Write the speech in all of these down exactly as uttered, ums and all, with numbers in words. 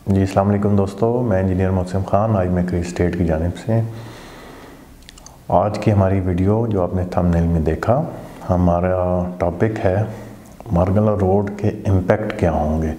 جی السلام علیکم دوستو، میں engineer Mohsin Khan I maker estate کی جانب سے۔ آج کی ہماری ویڈیو جو آپ نے تھمبنیل میں دیکھا، ہمارا ٹاپک ہے مارگلا روڈ کے امپیکٹ کیا ہوں گے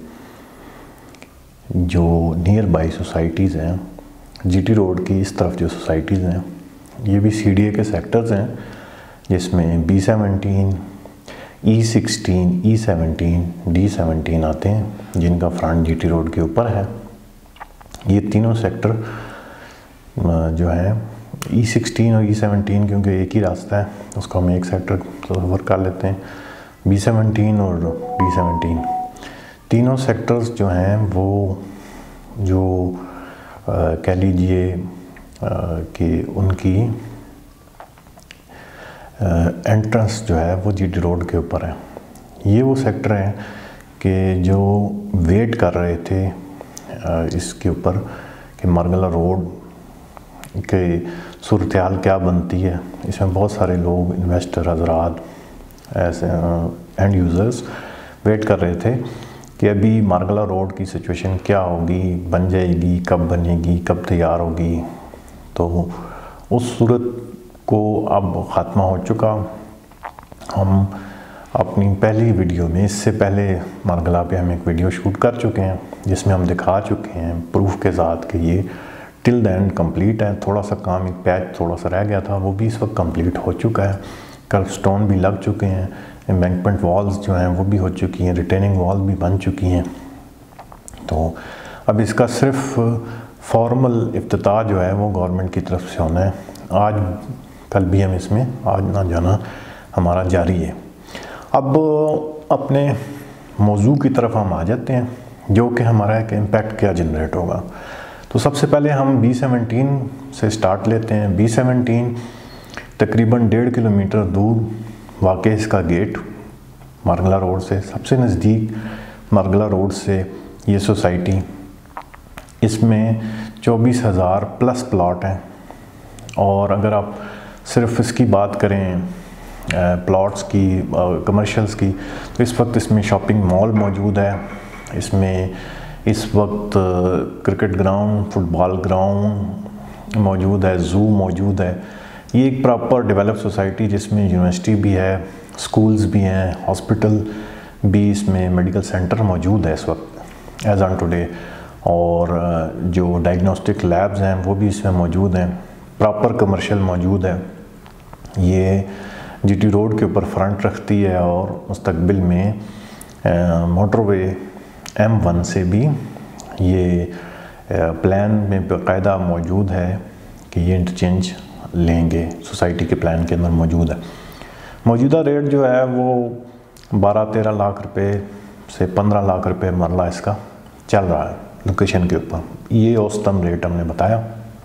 جو نیئر بائی سوسائٹیز ہیں۔ جی ٹی روڈ کی اس طرف جو سوسائٹیز ہیں یہ بھی سی ڈی اے کے سیکٹرز ہیں، جس میں B seventeen E sixteen E seventeen D seventeen آتے ہیں، جن کا فرنٹ جی ٹی روڈ کے اوپر ہے۔ یہ تینوں سیکٹر جو ہیں ای سکسٹین اور ای سیونٹین کیونکہ ایک ہی راستہ ہے، اس کو ہم ایک سیکٹر تصور کر لیتے ہیں۔ بی سیونٹین اور ڈی سیونٹین تینوں سیکٹرز جو ہیں وہ جو کہہ لیجئے کہ ان کی انٹرنس جو ہے وہ جی ٹی روڈ کے اوپر ہے۔ یہ وہ سیکٹر ہیں کہ جو ویٹ کر رہے تھے اس کے اوپر کہ مارگلا روڈ کے صورتحال کیا بنتی ہے۔ اس میں بہت سارے لوگ، انویسٹر حضرات، ایسے اینڈ یوزرز ویٹ کر رہے تھے کہ ابھی مارگلا روڈ کی سچویشن کیا ہوگی، بن جائے گی، کب بنے گی، کب تیار ہوگی۔ تو اس صورت کو اب خاتمہ ہو چکا۔ ہم اپنی پہلی ویڈیو میں، اس سے پہلے مارگلا پہ ہم ایک ویڈیو شوٹ کر چکے ہیں جس میں ہم دکھا چکے ہیں پروف کے ساتھ کہ یہ ٹل دا اینڈ کمپلیٹ ہے۔ تھوڑا سا کام، ایک پیچ تھوڑا سا رہ گیا تھا، وہ بھی اس وقت کمپلیٹ ہو چکا ہے۔ کرب سٹون بھی لگ چکے ہیں، ایمبینکمنٹ والز جو ہیں وہ بھی ہو چکی ہیں، ریٹیننگ وال بھی بن چکی ہیں۔ تو اب اس کا صرف فارمل افتتاح جو ہے وہ گورنمنٹ کی طرف سے ہونا ہے۔ آج کل بھی ہم اس میں آج نہ جانا ہمارا جاری ہے۔ اب اپنے موضوع کی طرف ہم آ جاتے ہیں، جو کہ ہمارا ایک امپیکٹ کیا جنریٹ ہوگا۔ تو سب سے پہلے ہم بی سیونٹین سے سٹارٹ لیتے ہیں۔ بی سیونٹین تقریباً ڈیڑھ کلو میٹر دور واقع اس کا گیٹ مارگلا روڈ سے، سب سے نزدیک مارگلا روڈ سے یہ سوسائٹی۔ اس میں چوبیس ہزار پلس پلاٹ ہیں، اور اگر آپ صرف اس کی بات کریں پلاٹس کی، کمرشلز کی، تو اس وقت اس میں شاپنگ مال موجود ہے، اس میں اس وقت cricket ground, football ground موجود ہے، زو موجود ہے۔ یہ ایک پراپر ڈیولپ سوسائٹی جس میں یونیورسٹی بھی ہے، سکولز بھی ہیں، ہاسپٹل بھی، اس میں میڈیکل سینٹر موجود ہے اس وقت ایز آن ٹوڈے، اور جو ڈائگنوسٹک لیبز ہیں وہ بھی اس میں موجود ہیں۔ پراپر کمرشل موجود ہے۔ یہ جی ٹی روڈ کے اوپر فرنٹ رکھتی ہے، اور مستقبل میں موٹر وے ایم ون سے بھی یہ پلان میں باقاعدہ موجود ہے کہ یہ انٹرچینج لیں گے، سوسائٹی کے پلان کے اندر موجود ہے۔ موجودہ ریٹ جو ہے وہ بارہ تیرہ لاکھ روپے سے پندرہ لاکھ روپے مرلہ اس کا چل رہا ہے لوکیشن کے اوپر۔ یہ اوسطن ریٹ ہم نے بتایا۔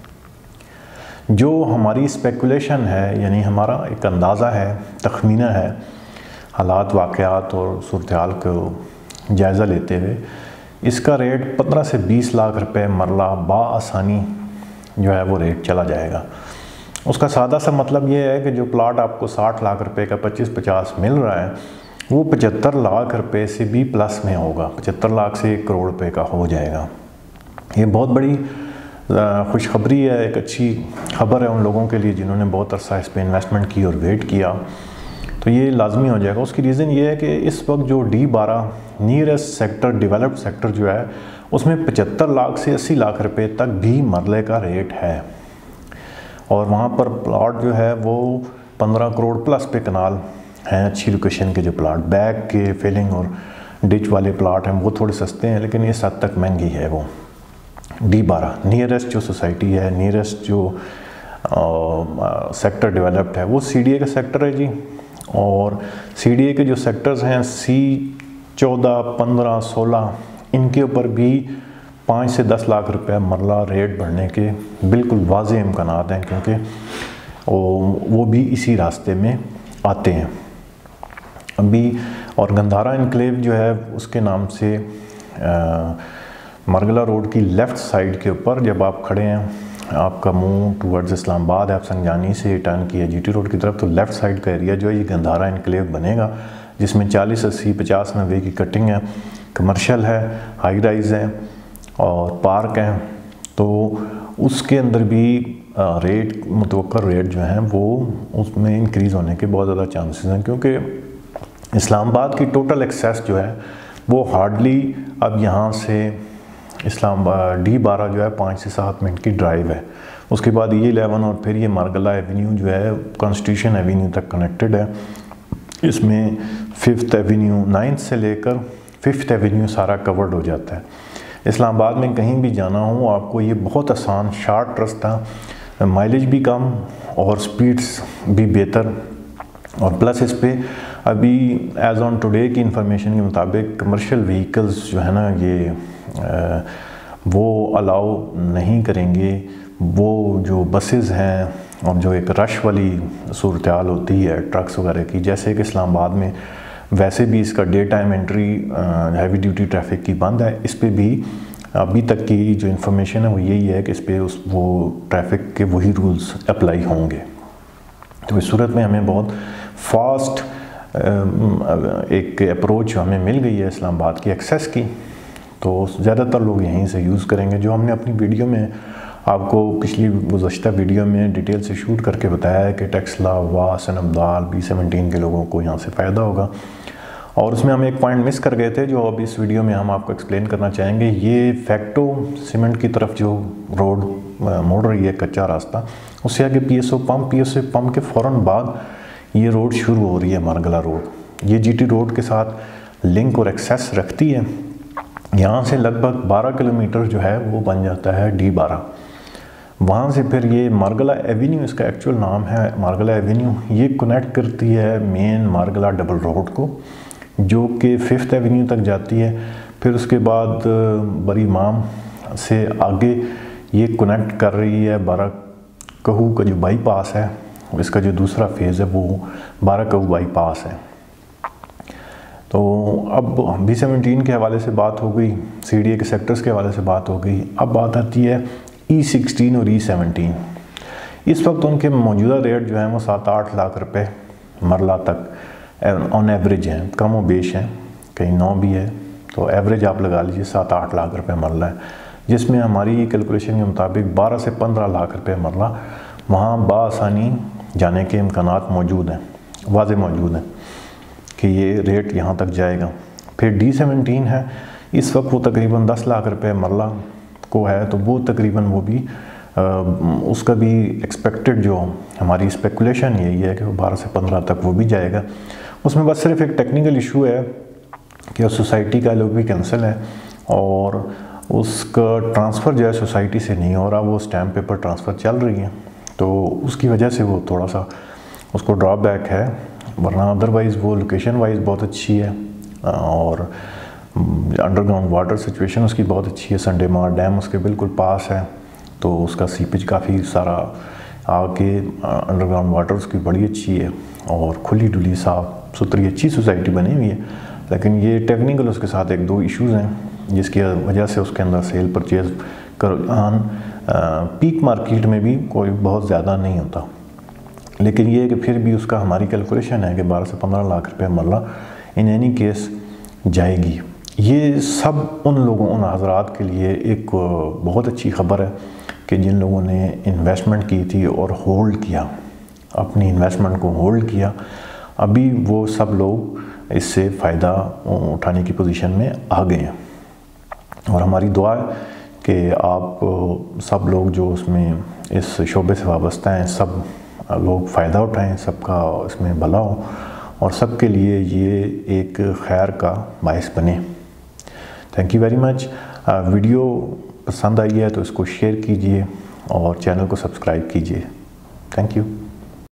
جو ہماری اسپیکولیشن ہے، یعنی ہمارا ایک اندازہ ہے، تخمینہ ہے، حالات، واقعات اور صورتحال کو جائزہ لیتے ہوئے، اس کا ریٹ پندرہ سے بیس لاکھ روپے مرلہ بآسانی جو ہے وہ ریٹ چلا جائے گا۔ اس کا سادہ سا مطلب یہ ہے کہ جو پلاٹ آپ کو ساٹھ لاکھ روپے کا پچیس پچاس مل رہا ہے، وہ پچہتر لاکھ روپے سے بھی پلس میں ہوگا، پچہتر لاکھ سے ایک کروڑ روپے کا ہو جائے گا۔ یہ بہت بڑی خوشخبری ہے، ایک اچھی خبر ہے ان لوگوں کے لیے جنہوں نے بہت عرصہ اس پہ انویسٹمنٹ کی اور ویٹ کیا۔ تو یہ لازمی ہو جائے گا۔ اس کی ریزن یہ ہے کہ اس وقت جو ڈی بارہ نیئرسٹ سیکٹر، ڈیولپڈ سیکٹر جو ہے، اس میں پچہتر لاکھ سے اسی لاکھ روپے تک بھی مرلے کا ریٹ ہے، اور وہاں پر پلاٹ جو ہے وہ پندرہ کروڑ پلس پہ کنال ہیں۔ اچھی لوکیشن کے جو پلاٹ، بیک کے فیلنگ اور ڈچ والے پلاٹ ہیں، وہ تھوڑے سستے ہیں، لیکن اس حد تک مہنگی ہے وہ ڈی بارہ نیئرسٹ جو سوسائٹی ہے، نیئرسٹ جو سیکٹر ڈیولپڈ ہے، وہ سی ڈی اے کا سیکٹر ہے جی۔ اور سی ڈی اے کے جو سیکٹرز ہیں سی چودہ، پندرہ، سولہ، ان کے اوپر بھی پانچ سے دس لاکھ روپے مرلہ ریٹ بڑھنے کے بالکل واضح امکانات ہیں، کیونکہ وہ بھی اسی راستے میں آتے ہیں ابھی۔ اور گندھارا انکلیو جو ہے اس کے نام سے مارگلا روڈ کی لیفٹ سائیڈ کے اوپر جب آپ کھڑے ہیں، آپ کا منہ ٹورڈز اسلام آباد ہے، آپ سنجانی سے ٹرن کیا جی ٹی روڈ کی طرف، تو لیفٹ سائیڈ کا ایریا جو ہے یہ گندھارا انکلیو بنے گا، جس میں چالیس، اسی، پچاس، نوے کی کٹنگ ہے، کمرشل ہے، ہائی رائز ہے، اور پارک ہیں، تو اس کے اندر بھی ریٹ متوقع ریٹ جو ہیں وہ اس میں انکریز ہونے کے بہت زیادہ چانسز ہیں، کیونکہ اسلام آباد کی ٹوٹل ایکسیس جو ہے وہ ہارڈلی اب یہاں سے اسلام آباد ڈی بارہ جو ہے پانچ سے سات منٹ کی ڈرائیو ہے، اس کے بعد یہ الیون اور پھر یہ مارگلہ ایونیو جو ہے کانسٹیٹیوشن ایونیو تک کنیکٹڈ ہے۔ اس میں ففتھ ایونیو نائنتھ سے لے کر ففتھ ایونیو سارا کورڈ ہو جاتا ہے۔ اسلام آباد میں کہیں بھی جانا ہو آپ کو یہ بہت آسان شارٹ رستہ، مائلیج بھی کم اور سپیڈز بھی بہتر، اور پلس اس پہ ابھی ایز آن ٹوڈے کی انفارمیشن کے مطابق کمرشل وہیکلز جو ہے نا یہ وہ الاؤ نہیں کریں گے۔ وہ جو بسز ہیں اور جو ایک رش والی صورتحال ہوتی ہے ٹرکس وغیرہ کی، جیسے کہ اسلام آباد میں ویسے بھی اس کا day time entry heavy duty traffic کی بند ہے، اس پہ بھی ابھی تک کی جو انفارمیشن ہے وہ یہی ہے کہ اس پہ اس وہ ٹریفک کے وہی رولز اپلائی ہوں گے۔ تو اس صورت میں ہمیں بہت فاسٹ ایک اپروچ ہمیں مل گئی ہے اسلام آباد کی ایکسیس کی، تو زیادہ تر لوگ یہیں سے یوز کریں گے۔ جو ہم نے اپنی ویڈیو میں آپ کو پچھلی گزشتہ ویڈیو میں ڈیٹیل سے شوٹ کر کے بتایا ہے کہ ٹیکسلا، واس، نبدال، بی سیونٹین کے لوگوں کو یہاں سے فائدہ ہوگا، اور اس میں ہم ایک پوائنٹ مس کر گئے تھے جو اب اس ویڈیو میں ہم آپ کو ایکسپلین کرنا چاہیں گے۔ یہ فیکٹو سیمنٹ کی طرف جو روڈ موڑ رہی ہے کچا راستہ، اس سے آگے P S O pump, P S O pump کے فوراً بعد یہ روڈ شروع ہو رہی ہے مارگلہ روڈ۔ یہ جی ٹی روڈ کے ساتھ لنک اور ایکسیس رکھتی ہے۔ یہاں سے لگ بھگ بارہ کلومیٹر جو ہے وہ بن جاتا ہے ڈی بارہ۔ وہاں سے پھر یہ مارگلہ ایونیو، اس کا ایکچول نام ہے مارگلہ ایونیو، یہ کنیکٹ کرتی ہے مین مارگلہ ڈبل روڈ کو جو کہ ففتھ ایونیو تک جاتی ہے۔ پھر اس کے بعد بری امام سے آگے یہ کنیکٹ کر رہی ہے بارہ کہو کا جو بائی پاس ہے، اس کا جو دوسرا فیز ہے وہ بارہ کہو بائی پاس ہے۔ تو اب بی سیونٹین کے حوالے سے بات ہو گئی، سی ڈی اے کے سیکٹرز کے حوالے سے بات ہو گئی، اب بات آتی ہے ای سکسٹین اور ای سیونٹین۔ اس وقت ان کے موجودہ ریٹ جو ہیں وہ سات آٹھ لاکھ روپے مرلہ تک آن ایوریج ہیں، کم و بیش ہیں، کہیں نو بھی ہے، تو ایوریج آپ لگا لیجیے سات آٹھ لاکھ روپے مرلہ ہے، جس میں ہماری کیلکولیشن کے مطابق بارہ سے پندرہ لاکھ روپے مرلہ وہاں بآسانی جانے کے امکانات موجود ہیں، واضح موجود ہیں کہ یہ ریٹ یہاں تک جائے گا۔ پھر ڈی سیونٹین ہے، اس وقت وہ تقریباً دس لاکھ روپے مرلہ کو ہے، تو وہ تقریباً وہ بھی اس کا بھی ایکسپیکٹڈ جو ہماری اسپیکولیشن یہی ہے کہ وہ بارہ سے پندرہ تک وہ بھی جائے گا۔ اس میں بس صرف ایک ٹیکنیکل ایشو ہے کہ سوسائٹی کا لوگ بھی کینسل ہے اور اس کا ٹرانسفر جو ہے سوسائٹی سے نہیں ہو رہا، وہ اسٹیمپ پیپر ٹرانسفر چل رہی ہے، تو اس کی وجہ سے وہ تھوڑا سا اس کو ڈرا بیک ہے، ورنہ ادروائز وہ لوکیشن وائز بہت اچھی ہے اور انڈر گراؤنڈ واٹر سچویشن اس کی بہت اچھی ہے، سنڈے مار ڈیم اس کے بالکل پاس ہے، تو اس کا سیپیج کافی سارا آ کے انڈر گراؤنڈ واٹر اس کی بڑی اچھی ہے اور کھلی ڈلی صاف ستھری اچھی سوسائٹی بنی ہوئی ہے۔ لیکن یہ ٹیکنیکل اس کے ساتھ ایک دو ایشوز ہیں جس کی وجہ سے اس کے اندر سیل پرچیز کران پیک مارکیٹ میں بھی کوئی بہت زیادہ نہیں ہوتا، لیکن یہ ہے کہ پھر بھی اس کا ہماری کیلکولیشن ہے کہ بارہ سے پندرہ لاکھ روپے مرلہ ان اینی کیس جائے گی۔ یہ سب ان لوگوں ان حضرات کے لیے ایک بہت اچھی خبر ہے کہ جن لوگوں نے انویسٹمنٹ کی تھی اور ہولڈ کیا، اپنی انویسٹمنٹ کو ہولڈ کیا، ابھی وہ سب لوگ اس سے فائدہ اٹھانے کی پوزیشن میں آ گئے ہیں، اور ہماری دعا ہے کہ آپ سب لوگ جو اس میں اس شعبے سے وابستہ ہیں سب لوگ فائدہ اٹھائیں، سب کا اس میں بھلا ہو اور سب کے لیے یہ ایک خیر کا باعث بنے۔ Thank you very much. Video پسند آئی ہے تو اس کو شیئر کیجئے اور چینل کو سبسکرائب کیجئے۔ Thank you.